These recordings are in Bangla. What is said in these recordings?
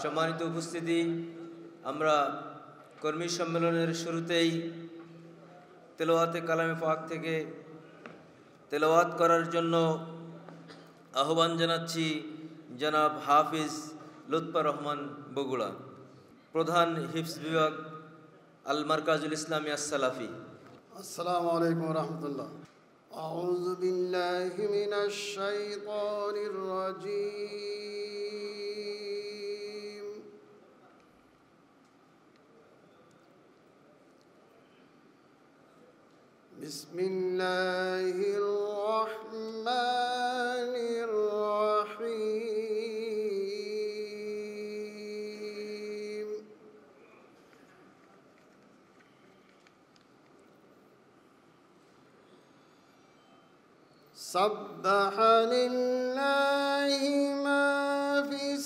সম্মানিত উপস্থিতি, আমরা কর্মী সম্মেলনের শুরুতেই তেলাওয়াতে কালামে পাক থেকে তেলাওয়াত করার জন্য আহ্বান জানাচ্ছি জনাব হাফিজ লুৎফর রহমান বগুড়া, প্রধান হিফজ বিভাগ, আল মারকাজুল ইসলামী আস-সালাফি। আসসালামু আলাইকুম ওয়া রাহমাতুল্লাহ। আউযু বিল্লাহি মিনাশ শাইতানির রাজীম। বিসমিল্লাহির রহমানির রহিম। সাব্বাহা লিল্লাহি মা ফিস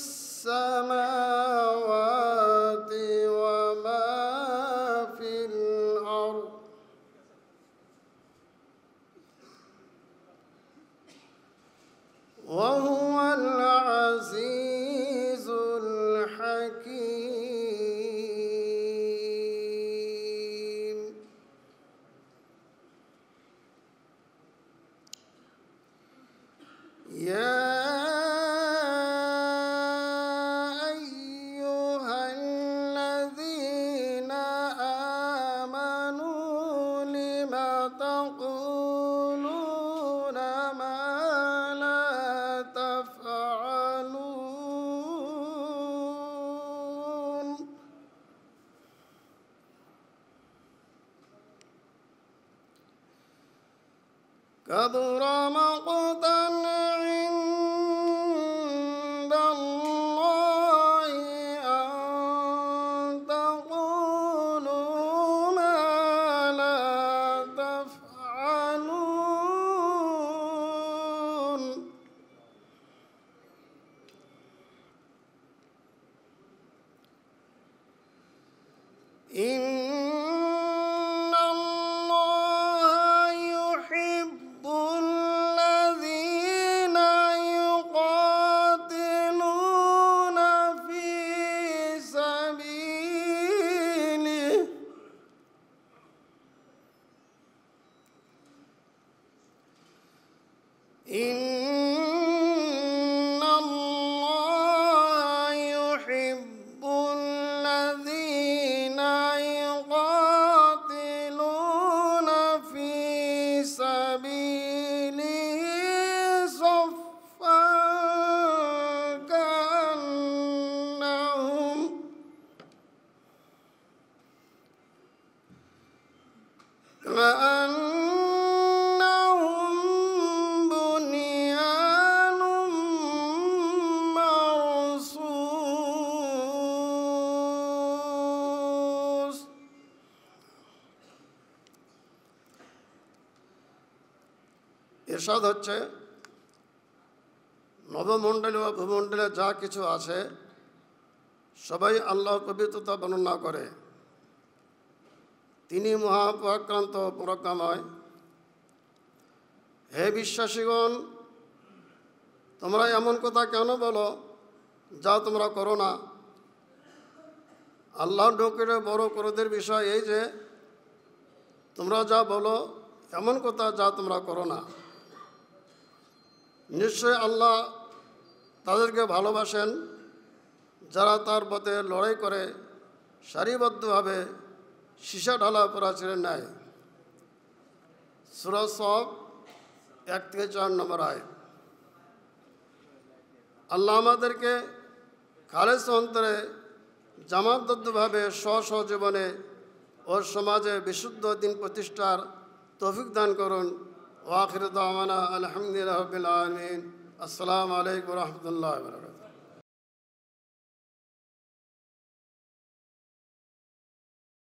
সামাওয়াতি ওয়া মা ফিল আরদ ওয়া হুয়াল আজিজুল হাকীম। يا أيها الذين آمنوا لم تقولون ما لا تفعلون كبر مقتا عند الله أن تقولوا ما لا تفعلون إن الله يحب الذين يقاتلون في سبيله إن الله يحب الذين يقاتلون في سبيله صفا كأنهم بنيان مرصوص ইরশাদ হচ্ছে, নবমণ্ডলী ও ভূমণ্ডলে যা কিছু আছে সবাই আল্লাহর পবিত্রতা বর্ণনা করে। তিনি মহাপরাক্রান্ত পরাক্রমময়। হে বিশ্বাসীগণ, তোমরা এমন কথা কেন বলো যা তোমরা করো না? আল্লাহর ডোকের বড় ক্রোধের বিষয় এই যে তোমরা যা বলো এমন কথা যা তোমরা করো না। নিশ্চয় আল্লাহ তাদেরকে ভালোবাসেন যারা তার পথে লড়াই করে সারিবদ্ধভাবে সীসা ঢালা প্রাচীরের ন্যায়। সূরা সফ 1-4 নম্বর আয়াত। আল্লাহ আমাদেরকে খালেস অন্তরে জামাতবদ্ধভাবে স্ব জীবনে ও সমাজে বিশুদ্ধ দিন প্রতিষ্ঠার তৌফিক দান করুন। ওয়া আখিরু দাওয়ানা আলহামদুলিল্লাহি রাব্বিল আলামিন। আসসালামু আলাইকুম ওয়া রাহমাতুল্লাহি ওয়া বারাকাতুহু।